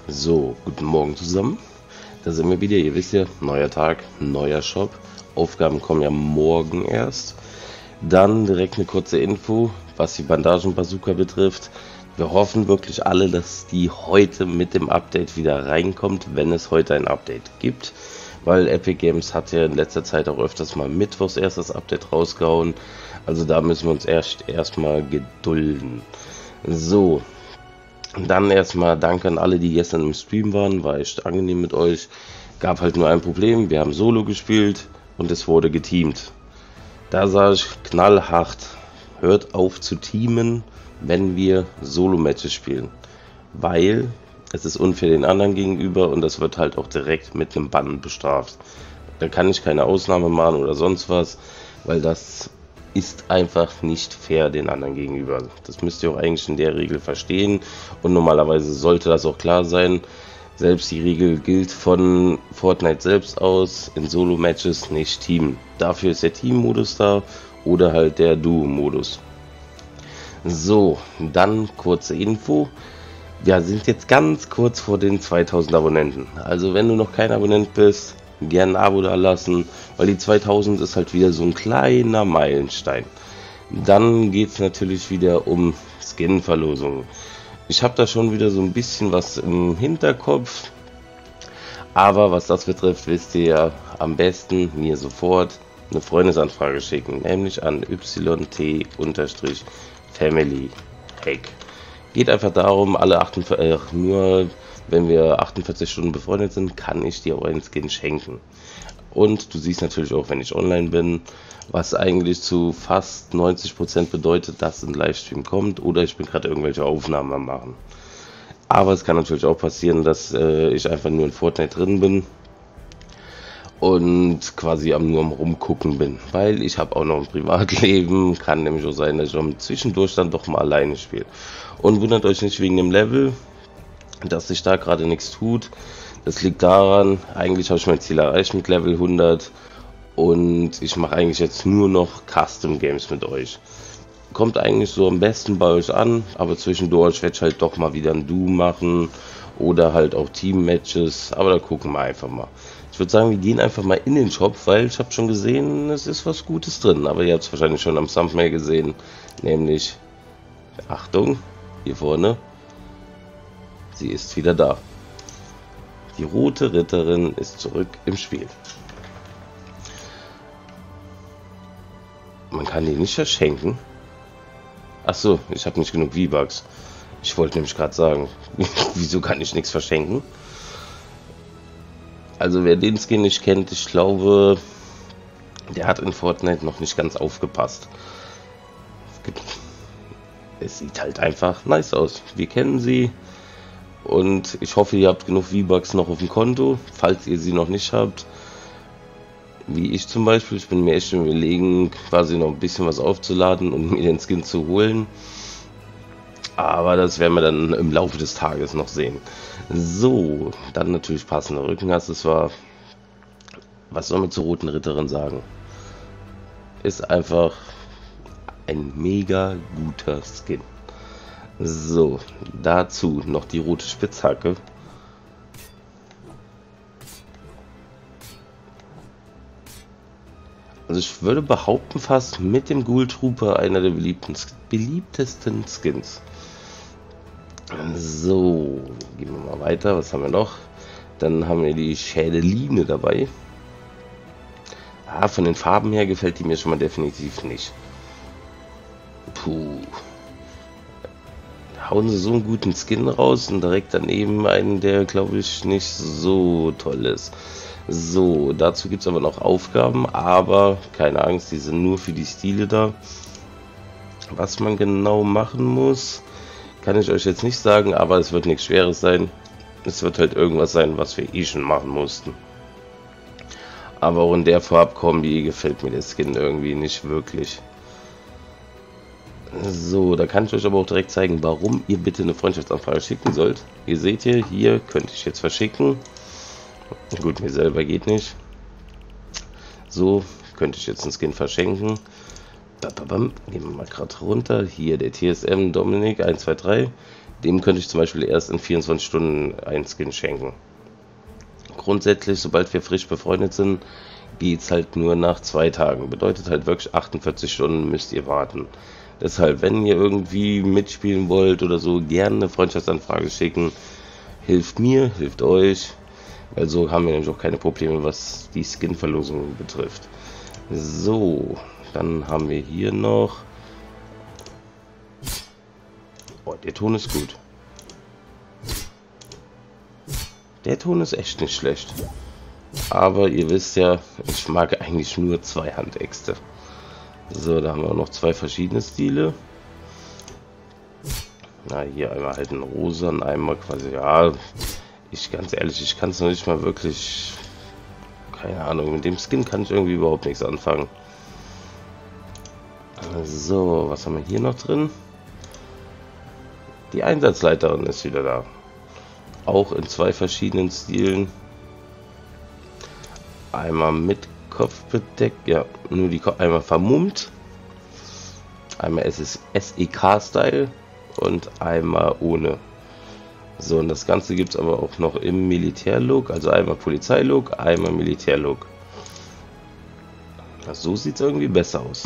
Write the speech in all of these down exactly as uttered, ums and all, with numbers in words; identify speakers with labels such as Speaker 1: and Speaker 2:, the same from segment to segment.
Speaker 1: So, guten Morgen zusammen. Da sind wir wieder. Ihr wisst ja, neuer Tag, neuer Shop. Aufgaben kommen ja morgen erst. Dann direkt eine kurze Info, was die Bandagen-Bazooka betrifft. Wir hoffen wirklich alle, dass die heute mit dem Update wieder reinkommt, wenn es heute ein Update gibt. Weil Epic Games hat ja in letzter Zeit auch öfters mal mittwochs erst das Update rausgehauen. Also da müssen wir uns erst erstmal gedulden. So. Dann erstmal danke an alle, die gestern im Stream waren, war echt angenehm mit euch. Gab halt nur ein Problem, wir haben Solo gespielt und es wurde geteamt. Da sage ich knallhart, hört auf zu teamen, wenn wir Solo-Matches spielen. Weil es ist unfair den anderen gegenüber und das wird halt auch direkt mit einem Bann bestraft. Da kann ich keine Ausnahme machen oder sonst was, weil das ist einfach nicht fair den anderen gegenüber. Das müsst ihr auch eigentlich in der Regel verstehen und normalerweise sollte das auch klar sein. Selbst die Regel gilt von Fortnite selbst aus, in Solo-Matches nicht Team. Dafür ist der Team-Modus da oder halt der Duo-Modus. So, dann kurze Info. Wir sind jetzt ganz kurz vor den zweitausend Abonnenten. Also wenn du noch kein Abonnent bist, gerne ein Abo da lassen, weil die zweitausend ist halt wieder so ein kleiner Meilenstein. Dann geht es natürlich wieder um Skin-Verlosungen. Ich habe da schon wieder so ein bisschen was im Hinterkopf, aber was das betrifft, wisst ihr ja am besten mir sofort eine Freundesanfrage schicken, nämlich an y t family hack. Geht einfach darum, alle achtundvierzig, äh, nur wenn wir achtundvierzig Stunden befreundet sind, kann ich dir auch einen Skin schenken. Und du siehst natürlich auch, wenn ich online bin, was eigentlich zu fast neunzig Prozent bedeutet, dass ein Livestream kommt oder ich bin gerade irgendwelche Aufnahmen am machen. Aber es kann natürlich auch passieren, dass äh, ich einfach nur in Fortnite drin bin und quasi am nur am Rumgucken bin, weil ich habe auch noch ein Privatleben, kann nämlich auch sein, dass ich auch zwischendurch dann doch mal alleine spiele. Und wundert euch nicht wegen dem Level, dass sich da gerade nichts tut. Das liegt daran, eigentlich habe ich mein Ziel erreicht mit Level hundert und ich mache eigentlich jetzt nur noch Custom Games mit euch. Kommt eigentlich so am besten bei euch an, aber zwischendurch werde ich halt doch mal wieder ein Duo machen oder halt auch Team-Matches, aber da gucken wir einfach mal. Ich würde sagen, wir gehen einfach mal in den Shop, weil ich habe schon gesehen, es ist was Gutes drin, aber ihr habt es wahrscheinlich schon am Thumbnail gesehen, nämlich, Achtung, hier vorne, sie ist wieder da. Die rote Ritterin ist zurück im Spiel. Man kann die nicht verschenken. Achso, ich habe nicht genug V-Bucks. Ich wollte nämlich gerade sagen, wieso kann ich nichts verschenken? Also wer den Skin nicht kennt, ich glaube, der hat in Fortnite noch nicht ganz aufgepasst. Es gibt, es sieht halt einfach nice aus. Wir kennen sie. Und ich hoffe, ihr habt genug V-Bucks noch auf dem Konto, falls ihr sie noch nicht habt. Wie ich zum Beispiel, ich bin mir echt schon überlegen, quasi noch ein bisschen was aufzuladen und mir den Skin zu holen. Aber das werden wir dann im Laufe des Tages noch sehen. So, dann natürlich passende Rückenaccessoire. Was soll man zur roten Ritterin sagen? Ist einfach ein mega guter Skin. So, dazu noch die rote Spitzhacke. Also ich würde behaupten, fast mit dem Ghoul Trooper einer der beliebten, beliebtesten Skins. So, gehen wir mal weiter. Was haben wir noch? Dann haben wir die Schädeline dabei. Ah, von den Farben her gefällt die mir schon mal definitiv nicht. Puh. Hauen sie so einen guten Skin raus und direkt daneben einen, der glaube ich nicht so toll ist. So, dazu gibt es aber noch Aufgaben, aber keine Angst, die sind nur für die Stile da. Was man genau machen muss, kann ich euch jetzt nicht sagen, aber es wird nichts Schweres sein. Es wird halt irgendwas sein, was wir eh schon machen mussten. Aber auch in der Farbkombi gefällt mir der Skin irgendwie nicht wirklich. So, da kann ich euch aber auch direkt zeigen, warum ihr bitte eine Freundschaftsanfrage schicken sollt. Ihr seht hier, hier könnte ich jetzt verschicken. Gut, mir selber geht nicht. So, könnte ich jetzt einen Skin verschenken. Gehen wir mal gerade runter. Hier der T S M Dominik eins zwei drei. Dem könnte ich zum Beispiel erst in vierundzwanzig Stunden ein Skin schenken. Grundsätzlich, sobald wir frisch befreundet sind, geht es halt nur nach zwei Tagen. Bedeutet halt wirklich achtundvierzig Stunden müsst ihr warten. Deshalb, wenn ihr irgendwie mitspielen wollt oder so, gerne eine Freundschaftsanfrage schicken. Hilft mir, hilft euch. Weil so haben wir nämlich auch keine Probleme, was die Skin-Verlosung betrifft. So, dann haben wir hier noch... Oh, der Ton ist gut. Der Ton ist echt nicht schlecht. Aber ihr wisst ja, ich mag eigentlich nur Zweihandäxte. So, da haben wir auch noch zwei verschiedene Stile. Na, hier einmal halt ein rosa und einmal quasi, ja, ich ganz ehrlich, ich kann es noch nicht mal wirklich, keine Ahnung, mit dem Skin kann ich irgendwie überhaupt nichts anfangen. So, was haben wir hier noch drin? Die Einsatzleiterin ist wieder da. Auch in zwei verschiedenen Stilen. Einmal mit Kopf bedeckt, ja, nur die Kopf, einmal vermummt. Einmal S E K-Style und einmal ohne. So, und das Ganze gibt es aber auch noch im Militärlook, also einmal Polizeilook, einmal Militärlook. So sieht es irgendwie besser aus.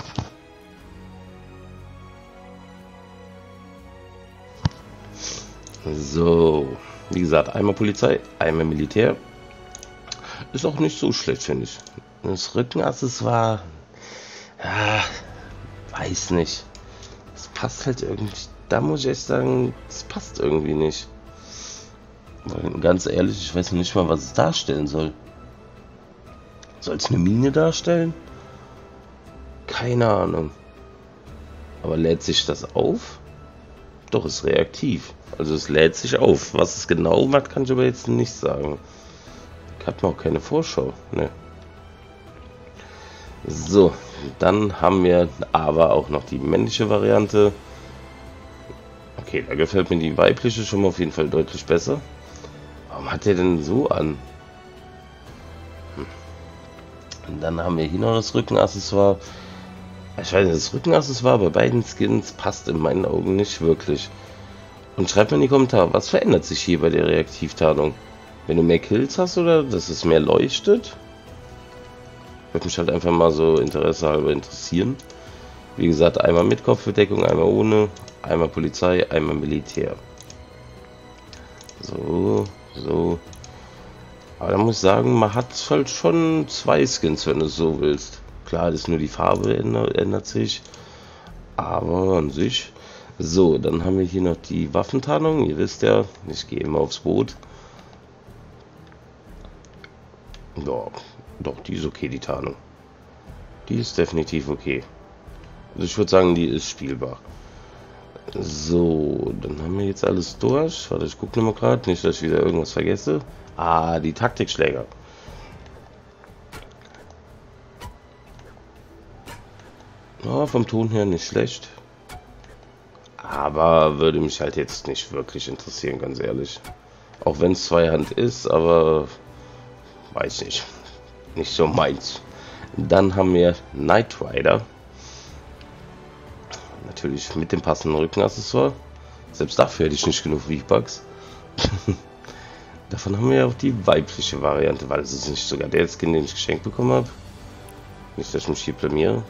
Speaker 1: So, wie gesagt, einmal Polizei, einmal Militär. Ist auch nicht so schlecht, finde ich. Das Rückenaccessoire, ja, weiß nicht. Es passt halt irgendwie, da muss ich echt sagen, es passt irgendwie nicht. Weil, ganz ehrlich, ich weiß nicht mal, was es darstellen soll. Soll es eine Mine darstellen? Keine Ahnung. Aber lädt sich das auf? Doch, ist reaktiv. Also es lädt sich auf. Was es genau macht, kann ich aber jetzt nicht sagen. Hat man auch keine Vorschau. Ne. So, dann haben wir aber auch noch die männliche Variante. Okay, da gefällt mir die weibliche schon mal auf jeden Fall deutlich besser. Warum hat der denn so an? Hm. Und dann haben wir hier noch das Rückenaccessoire. Ich weiß nicht, das Rückenaccessoire bei beiden Skins passt in meinen Augen nicht wirklich. Und schreibt mir in die Kommentare, was verändert sich hier bei der Reaktivtarnung? Wenn du mehr Kills hast oder dass es mehr leuchtet? Würde mich halt einfach mal so Interesse halber interessieren. Wie gesagt, einmal mit Kopfbedeckung, einmal ohne, einmal Polizei, einmal Militär. So, so. Aber da muss ich sagen, man hat halt schon zwei Skins, wenn du es so willst. Klar, das ist nur die Farbe ändert, ändert sich. Aber an sich. So, dann haben wir hier noch die Waffentarnung. Ihr wisst ja, ich gehe immer aufs Boot. Ja, doch, die ist okay, die Tarnung. Die ist definitiv okay. Also ich würde sagen, die ist spielbar. So, dann haben wir jetzt alles durch. Warte, ich gucke nochmal gerade, nicht, dass ich wieder irgendwas vergesse. Ah, die Taktikschläger. Ja, vom Ton her nicht schlecht. Aber würde mich halt jetzt nicht wirklich interessieren, ganz ehrlich. Auch wenn es Zweihand ist, aber... weiß nicht. Nicht so meins. Dann haben wir Knight Rider. Natürlich mit dem passenden Rückenaccessoire. Selbst dafür hätte ich nicht genug V-Bucks. Davon haben wir ja auch die weibliche Variante, weil es ist nicht sogar der Skin, den ich geschenkt bekommen habe. Nicht, dass ich mich hier blamiere.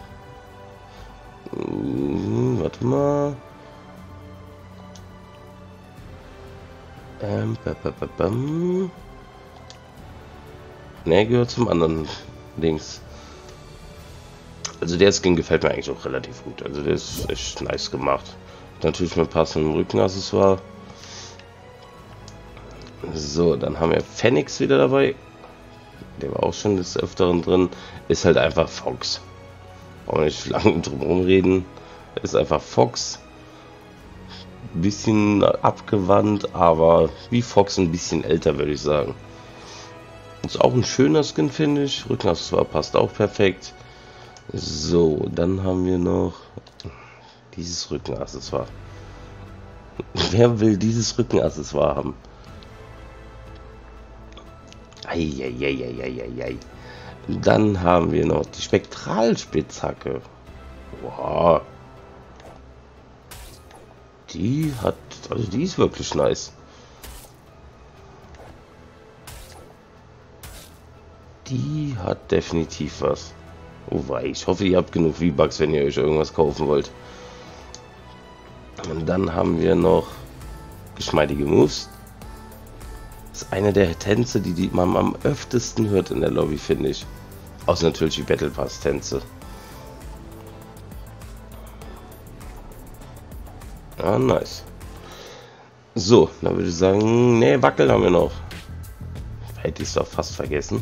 Speaker 1: Hm, warte mal. Ähm, ba, ba, ba, bam. Ne, gehört zum anderen Dings. Also der Skin gefällt mir eigentlich auch relativ gut. Also der ist echt nice gemacht. Natürlich mit passendem Rückenaccessoire. So, dann haben wir Phoenix wieder dabei. Der war auch schon des Öfteren drin. Ist halt einfach Fox. Brauchen wir nicht lange drum herum reden. Ist einfach Fox. Bisschen abgewandt, aber wie Fox ein bisschen älter, würde ich sagen. Ist auch ein schöner Skin, finde ich. Rückenaccessoire passt auch perfekt. So, dann haben wir noch dieses Rückenaccessoire. Wer will dieses Rückenaccessoire haben? Eieieiei. Dann haben wir noch die Spektralspitzhacke. Wow. Die hat Also die ist wirklich nice. Die hat definitiv was. Oh wei, ich hoffe, ihr habt genug V-Bucks, wenn ihr euch irgendwas kaufen wollt. Und dann haben wir noch geschmeidige Moves. Das ist eine der Tänze, die, die man am öftesten hört in der Lobby, finde ich. Außer natürlich die Battle Pass Tänze. Ah, nice. So, dann würde ich sagen, ne, Wackel haben wir noch. Hätte ich es doch fast vergessen.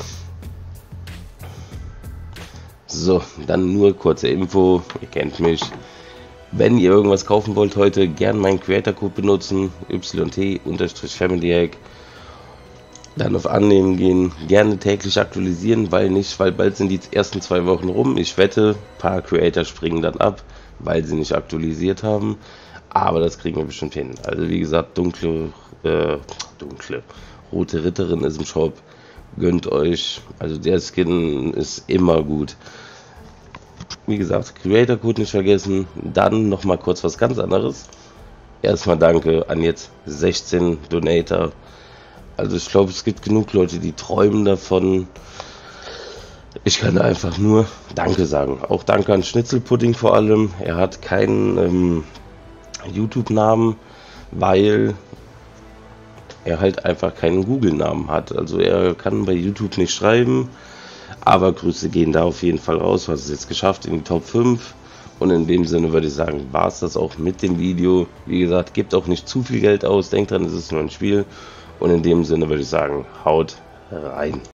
Speaker 1: So, dann nur kurze Info, ihr kennt mich. Wenn ihr irgendwas kaufen wollt heute, gern meinen Creator-Code benutzen, Y T Family. Dann auf Annehmen gehen, gerne täglich aktualisieren, weil nicht, weil bald sind die ersten zwei Wochen rum. Ich wette, ein paar Creator springen dann ab, weil sie nicht aktualisiert haben. Aber das kriegen wir bestimmt hin. Also wie gesagt, dunkle, äh, dunkle, rote Ritterin ist im Shop. Gönnt euch. Also der Skin ist immer gut. Wie gesagt, Creator Code nicht vergessen. Dann noch mal kurz was ganz anderes. Erstmal danke an jetzt sechzehn Donator. Also ich glaube, es gibt genug Leute, die träumen davon. Ich kann einfach nur Danke sagen. Auch danke an Schnitzelpudding vor allem. Er hat keinen ähm, YouTube-Namen, weil er halt einfach keinen Google-Namen hat. Also er kann bei YouTube nicht schreiben. Aber Grüße gehen da auf jeden Fall raus. Was es jetzt geschafft in die Top fünf. Und in dem Sinne würde ich sagen, war es das auch mit dem Video. Wie gesagt, gebt auch nicht zu viel Geld aus. Denkt dran, es ist nur ein Spiel. Und in dem Sinne würde ich sagen, haut rein.